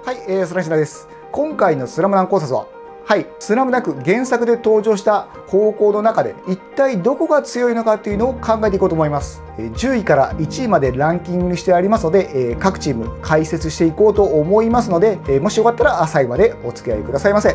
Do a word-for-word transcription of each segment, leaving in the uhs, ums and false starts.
はい、えー、そらしなです。今回のスラムダンク考察は、はい、スラムダンク原作で登場した高校の中で一体どこが強いのかっていうのを考えていこうと思います。えー、じゅういからいちいまでランキングにしてありますので、えー、各チーム解説していこうと思いますので、えー、もしよかったら最後までお付き合いくださいませ。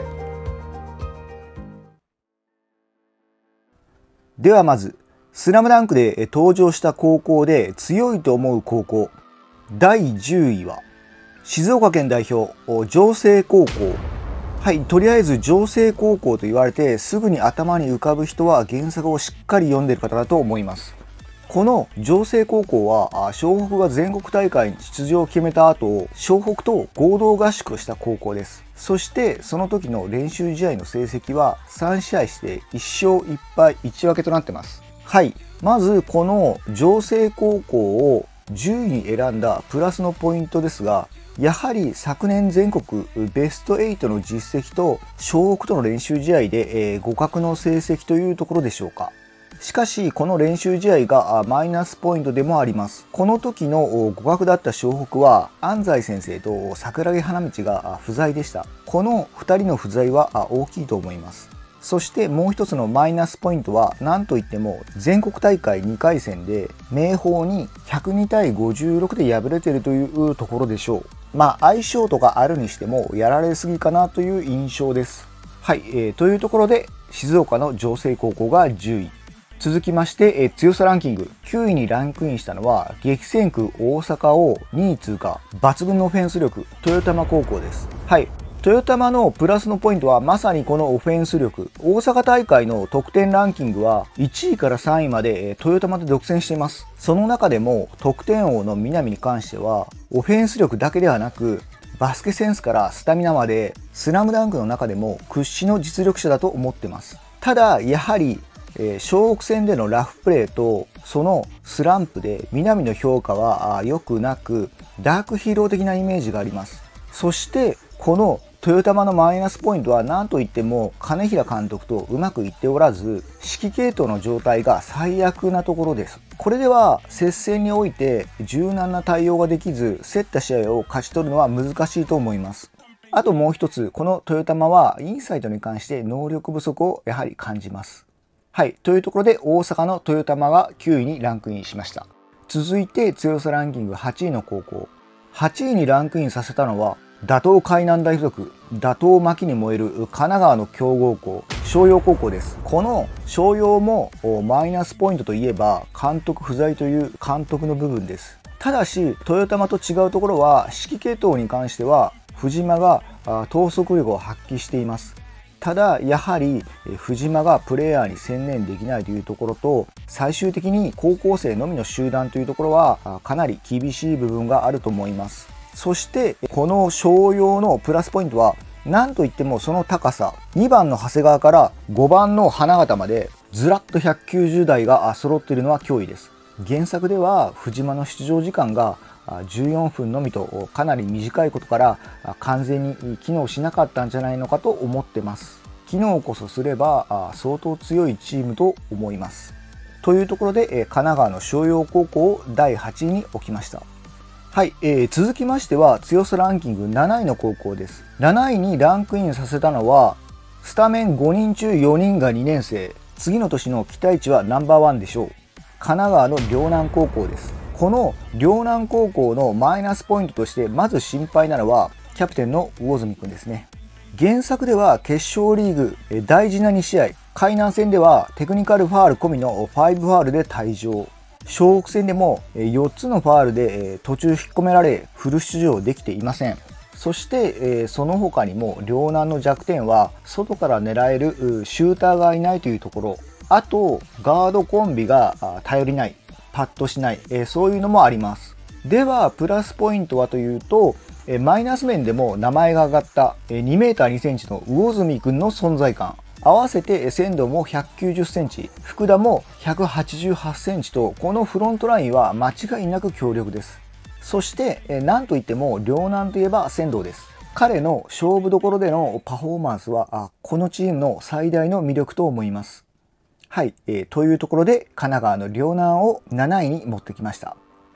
ではまず、スラムダンクで登場した高校で強いと思う高校、だいじゅういは静岡県代表、城西高校。はい、とりあえず城西高校と言われてすぐに頭に浮かぶ人は原作をしっかり読んでいる方だと思います。この城西高校は湘北が全国大会に出場を決めた後、湘北と合同合宿をした高校です。そしてその時の練習試合の成績はさんしあいしていっしょういっぱいいちわけとなってます。はい、まずこの城西高校をじゅういに選んだプラスのポイントですが、やはり昨年全国ベストはちの実績と湘北との練習試合で互角の成績というところでしょうか。しかしこの練習試合がマイナスポイントでもあります。この時の互角だった湘北は安西先生と桜木花道が不在でした。このふたりの不在は大きいと思います。そしてもう一つのマイナスポイントは何といっても全国大会にかい戦で明豊にひゃくにたいごじゅうろくで敗れているというところでしょう。まあ相性とかあるにしてもやられすぎかなという印象です。はい、えー、というところで静岡の城西高校がじゅうい。続きまして、えー、強さランキングきゅういにランクインしたのは激戦区大阪をにい通過、抜群のオフェンス力、豊玉高校です。はい、豊玉のプラスのポイントはまさにこのオフェンス力。大阪大会の得点ランキングはいちいからさんいまで豊玉で独占しています。その中でも得点王の南に関してはオフェンス力だけではなくバスケセンスからスタミナまでスラムダンクの中でも屈指の実力者だと思ってます。ただやはりえー、湘北戦でのラフプレーとそのスランプで南の評価は良くなくダークヒーロー的なイメージがあります。そしてこの豊玉のマイナスポイントは何といっても金平監督とうまくいっておらず指揮系統の状態が最悪なところです。これでは接戦において柔軟な対応ができず競った試合を勝ち取るのは難しいと思います。あともう一つ、この豊玉はインサイドに関して能力不足をやはり感じます。はい。というところで大阪の豊玉がきゅういにランクインしました。続いて強さランキングはちいの高校。はちいにランクインさせたのは打倒海南大附属、打倒牧に燃える神奈川の強豪校、商陽高校です。この商陽もマイナスポイントといえば監督不在という監督の部分です。ただし豊玉と違うところは指揮系統に関しては藤間が統率力を発揮しています。ただやはり藤間がプレイヤーに専念できないというところと最終的に高校生のみの集団というところはかなり厳しい部分があると思います。そしてこの商陽のプラスポイントは何といってもその高さ、にばんの長谷川からごばんの花形までずらっとひゃくきゅうじゅうだいが揃っているのは脅威です。原作では藤間の出場時間がじゅうよんぷんのみとかなり短いことから完全に機能しなかったんじゃないのかと思ってます。機能こそすれば相当強いチームと思います。というところで神奈川の商陽高校をだいはちいに置きました。はい、えー、続きましては強さランキングなないの高校です。なないにランクインさせたのはスタメンごにんちゅうよにんがにねんせい、次の年の期待値はナンバーワンでしょう。神奈川の陵南高校です。この陵南高校のマイナスポイントとしてまず心配なのはキャプテンの魚住くんですね。原作では決勝リーグ大事なにしあい、海南戦ではテクニカルファール込みのごファールで退場、湘北戦でもよっつのファールで途中引っ込められフル出場できていません。そしてその他にも陵南の弱点は外から狙えるシューターがいないというところ、あとガードコンビが頼りない、パッとしない、えー、そういうのもあります。ではプラスポイントはというと、えー、マイナス面でも名前が挙がった、えー、にメーターにセンチの魚住くんの存在感、合わせて仙道もひゃくきゅうじゅっセンチ、福田もひゃくはちじゅうはちセンチとこのフロントラインは間違いなく強力です。そしてえー、なんといっても陵南といえば仙道です。彼の勝負どころでのパフォーマンスはあこのチームの最大の魅力と思います。はい、えー、というところで神奈川の陵南をなないに持ってきました。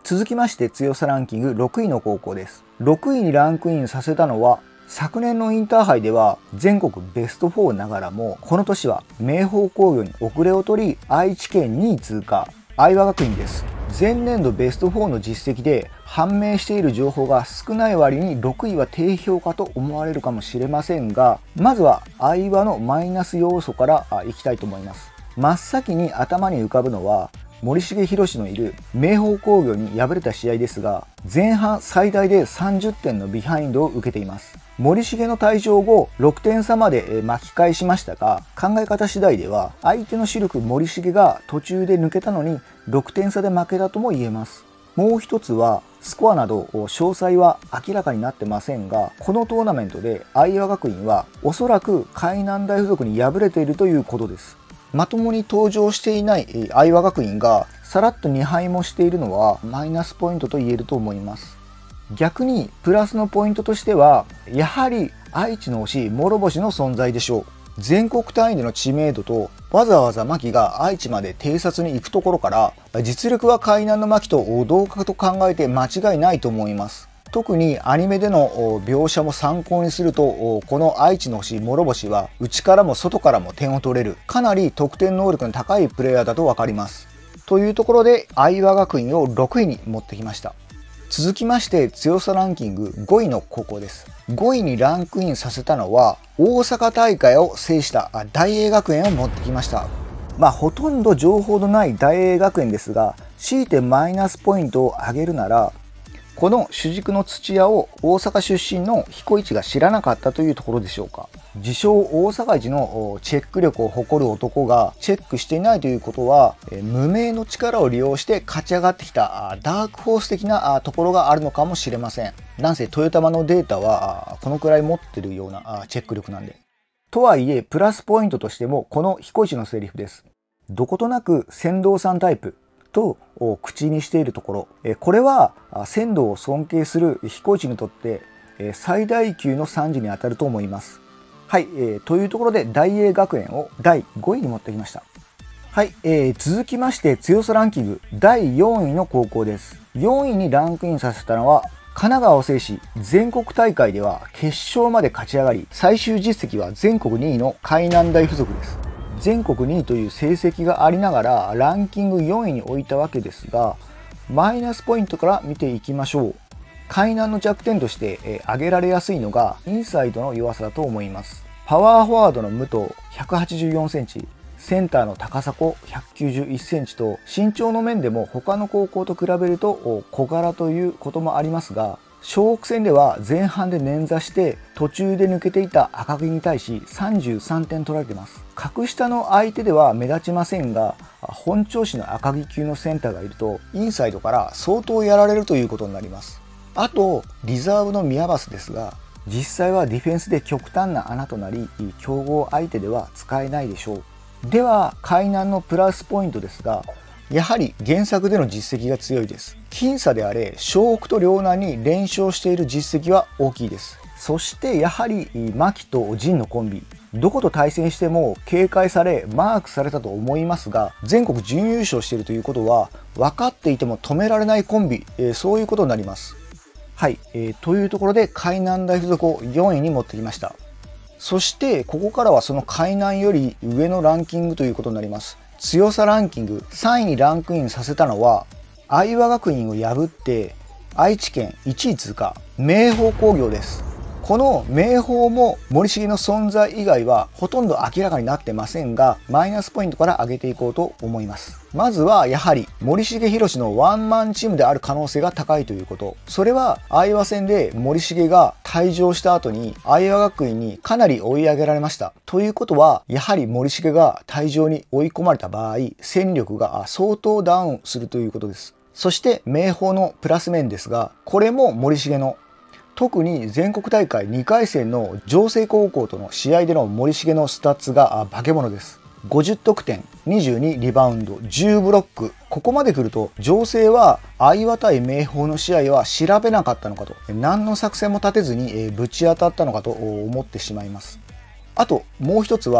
続きまして強さランキングろくいの高校です。ろくいにランクインさせたのは、昨年のインターハイでは全国ベストフォーながらも、この年は明豊工業に遅れを取り、愛知県にい通過、愛和学院です。前年度ベストフォーの実績で判明している情報が少ない割にろくいは低評価と思われるかもしれませんが、まずは愛和のマイナス要素からいきたいと思います。真っ先に頭に浮かぶのは、森重博のいる明豊工業に敗れた試合ですが、前半最大でさんじゅってんのビハインドを受けています。森重の退場後ろくてん差まで巻き返しましたが、考え方次第では相手の主力森重が途中で抜けたのにろくてん差で負けたとも言えます。もう一つはスコアなど詳細は明らかになってませんが、このトーナメントで愛和学院はおそらく海南大附属に敗れているということです。まともに登場していない愛和学院がさらっとに敗もしているのはマイナスポイントと言えると思います。逆にプラスのポイントとしては、やはり愛知の推し諸星の存在でしょう。全国単位での知名度と、わざわざ牧が愛知まで偵察に行くところから、実力は海南の牧と同格と考えて間違いないと思います。特にアニメでの描写も参考にすると、この愛知の星諸星は内からも外からも点を取れる、かなり得点能力の高いプレイヤーだと分かります。というところで愛和学院をろくいに持ってきました。続きまして強さランキングごいの高校です。ごいにランクインさせたのは大阪大会を制した大英学園を持ってきました。まあほとんど情報のない大英学園ですが、強いてマイナスポイントを上げるなら、この主軸の土屋を大阪出身の彦一が知らなかったというところでしょうか。自称大阪一のチェック力を誇る男がチェックしていないということは、無名の力を利用して勝ち上がってきたダークホース的なところがあるのかもしれません。なんせトヨタマのデータはこのくらい持ってるようなチェック力なんで。とはいえプラスポイントとしてもこの彦一のセリフです。どことなく船頭さんタイプと口にしているところ、これは船頭を尊敬する彦一にとって最大級の賛辞にあたると思います。はい、えー、というところで大英学園をだいごいに持ってきました。はい、えー、続きまして強さランキングだいよんいの高校です。よんいにランクインさせたのは神奈川を制し、全国大会では決勝まで勝ち上がり、最終実績は全国にいの海南大附属です。全国にいという成績がありながらランキングよんいに置いたわけですが、マイナスポイントから見ていきましょう。海南の弱点としてえ挙げられやすいのがインサイドの弱さだと思います。パワーフォワードの武藤ひゃくはちじゅうよんセンチ、センターの高迫ひゃくきゅうじゅういっセンチと身長の面でも他の高校と比べると小柄ということもありますが、湘北戦では前半で捻挫して途中で抜けていた赤木に対しさんじゅうさんてん取られています。格下の相手では目立ちませんが、本調子の赤木級のセンターがいるとインサイドから相当やられるということになります。あとリザーブの宮バスですが、実際はディフェンスで極端な穴となり強豪相手では使えないでしょう。では海南のプラスポイントですが、やはり原作での実績が強いです。僅差であれ湘北と陵南に連勝している実績は大きいです。そしてやはり牧と陣のコンビ、どこと対戦しても警戒されマークされたと思いますが、全国準優勝しているということは分かっていても止められないコンビ、えー、そういうことになります。はい、えー、というところで海南大附属をよんいに持ってきました。そしてここからはその海南より上のランキングということになります。強さランキングさんいにランクインさせたのは愛和学院を破って愛知県いちい通過、明豊工業です。この明豊も森重の存在以外はほとんど明らかになってませんが、マイナスポイントから上げていこうと思います。まずはやはり森重博のワンマンチームである可能性が高いということ。それは愛和戦で森重が退場した後に愛和学院にかなり追い上げられました。ということはやはり森重が退場に追い込まれた場合、戦力が相当ダウンするということです。そして明豊のプラス面ですが、これも森重の特に全国大会にかい戦の城西高校との試合での森重のスタッツが化け物です。ごじゅってんてん、にじゅうにリバウンド、じゅうブロック。ここまで来ると城西は愛和対明豊の試合は調べなかったのかと、何の作戦も立てずにぶち当たったのかと思ってしまいます。あともう一つは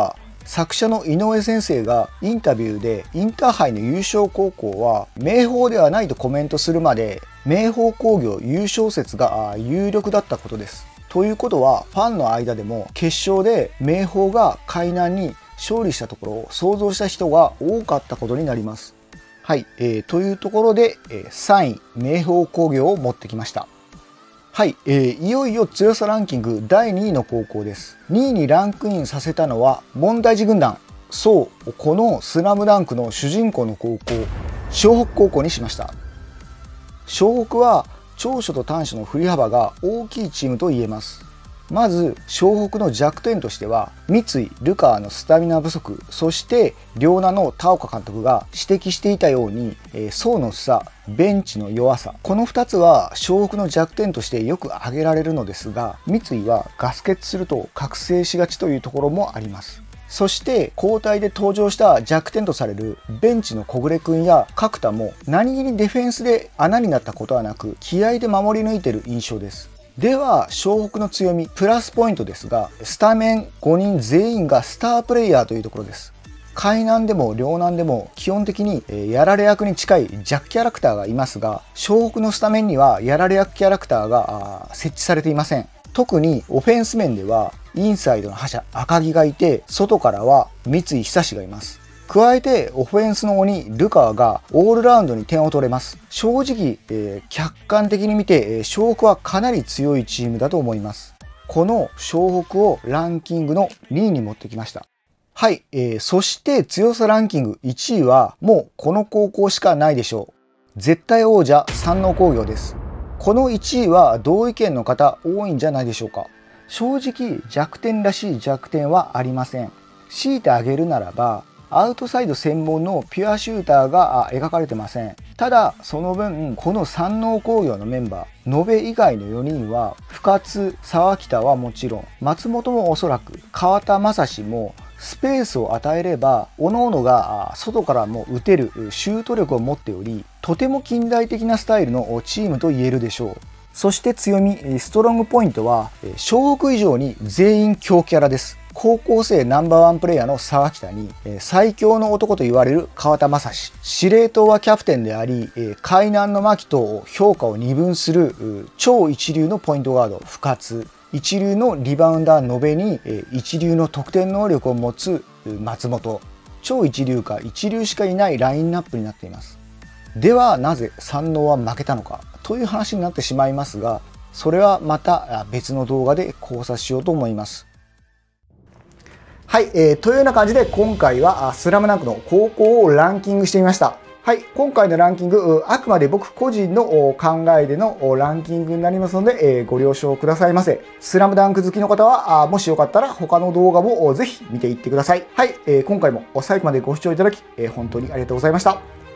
作者の井上先生がインタビューでインターハイの優勝高校は明豊ではないとコメントするまで明豊工業優勝説が有力だったことです。ということはファンの間でも決勝で明豊が海南に勝利したところを想像した人が多かったことになります。はい、えー、というところで、えー、さんい明豊工業を持ってきました。はい、えー、いよいよ強さランキングだいにいの高校です。にいにランクインさせたのは問題児軍団。そう、このスラムダンクの主人公の高校、湘北高校にしました。湘北は長所と短所の振り幅が大きいチームと言えます。まず湘北の弱点としては三井、ルカワのスタミナ不足、そして遼南の田岡監督が指摘していたように、えー、層の薄さ、ベンチの弱さ、このふたつは湘北の弱点としてよく挙げられるのですが、三井はガス欠すると覚醒しがちというところもあります。そして交代で登場した弱点とされるベンチの小暮君や角田も何気にディフェンスで穴になったことはなく、気合で守り抜いている印象です。では湘北の強みプラスポイントですが、スタメンごにん全員がスタープレイヤーというところです。海南でも遼南でも基本的にやられ役に近い弱キャラクターがいますが、湘北のスタメンにはやられ役キャラクターが設置されていません。特にオフェンス面ではインサイドの覇者赤木がいて、外からは三井久がいます。加えてオフェンスの鬼ルカワがオールラウンドに点を取れます。正直、えー、客観的に見て湘北はかなり強いチームだと思います。この湘北をランキングのにいに持ってきました。はい、えー、そして強さランキングいちいはもうこの高校しかないでしょう。絶対王者山王工業です。このいちいは同意見の方多いんじゃないでしょうか。正直弱点らしい弱点はありません。強いて挙げるならばアウトサイド専門のピュアシューターが描かれてません。ただその分この山王工業のメンバー延べ以外のよにんは深津、沢北はもちろん松本もおそらく川田正史もスペースを与えれば各々が外からも打てるシュート力を持っており、とても近代的なスタイルのチームと言えるでしょう。そして強みストロングポイントは湘北以上に全員強キャラです。高校生ナンバーワンプレイヤーの沢北に最強の男と言われる川田正史、司令塔はキャプテンであり海南の牧と評価を二分する超一流のポイントガード深津、一流のリバウンダー延べに一流の得点能力を持つ松本、超一流か一流しかいないラインナップになっています。ではなぜ山王は負けたのかという話になってしまいますが、それはまた別の動画で考察しようと思います。はい、えー、というような感じで今回はスラムダンクの高校をランキングしてみました。はい、今回のランキング、あくまで僕個人の考えでのランキングになりますので、えー、ご了承くださいませ。スラムダンク好きの方は、もしよかったら他の動画もぜひ見ていってください。はい、えー、今回も最後までご視聴いただき、えー、本当にありがとうございました。